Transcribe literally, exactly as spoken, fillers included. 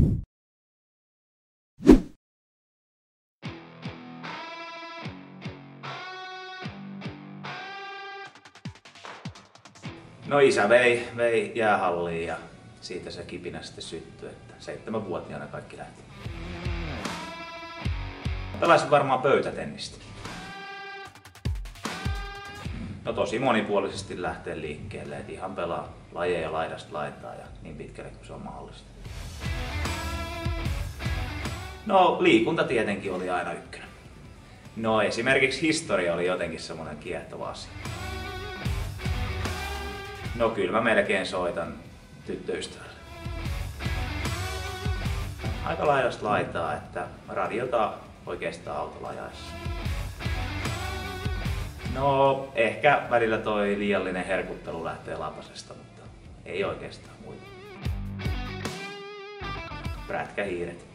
No isä vei, vei jäähalliin ja siitä se kipinä sitten syttyi, että seitsemänvuotiaana kaikki lähti. Pelasin varmaan pöytätennistä. No tosi monipuolisesti lähtee liikkeelle, että ihan pelaa lajeja laidasta laitaa ja niin pitkälle kuin se on mahdollista. No liikunta tietenkin oli aina ykkönen. No esimerkiksi historia oli jotenkin semmoinen kiehtova asia. No kyllä mä melkein soitan tyttöystävälle. Aika laidasta laitaa, että radiota oikeastaan autolla ajaessa. No ehkä välillä toi liiallinen herkuttelu lähtee lapasesta, mutta ei oikeastaan muita. Prätkähiiret.